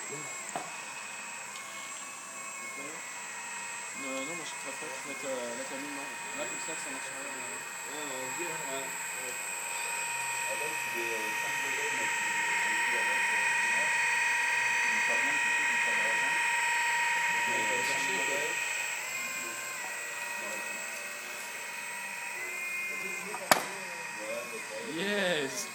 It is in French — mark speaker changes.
Speaker 1: Non, moi je préfère mettre la camine, non. Là, comme ça marchera.
Speaker 2: Ouais, on se dit, ouais.
Speaker 3: Avec des 5 degrés, mais une fois bien, une fois dans la jambe.
Speaker 2: Mais
Speaker 3: 5 degrés.
Speaker 1: Yes!